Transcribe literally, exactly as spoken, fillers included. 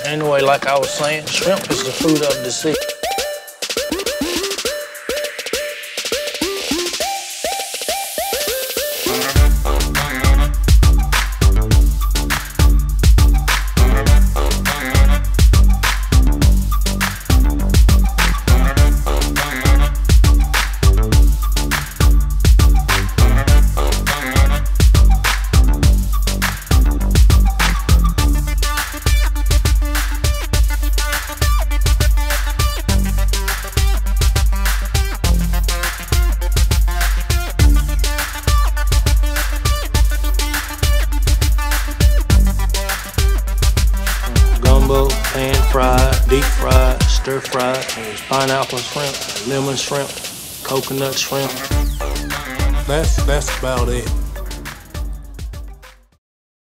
Anyway, like I was saying, shrimp is the food of the sea. Pan fried, deep fried, stir fried, pineapple shrimp, lemon shrimp, coconut shrimp. That's that's about it.